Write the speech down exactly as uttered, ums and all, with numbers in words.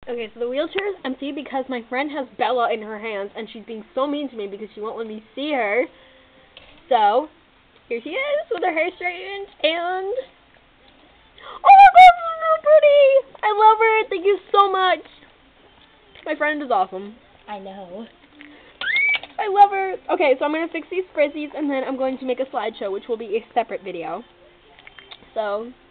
Okay, so the wheelchair is empty because my friend has Bella in her hands, and she's being so mean to me because she won't let me see her. So, here she is with her hair straightened, and... oh my god, this is so pretty! I love her! Thank you so much! My friend is awesome. I know. I love her! Okay, so I'm going to fix these frizzies, and then I'm going to make a slideshow, which will be a separate video. So...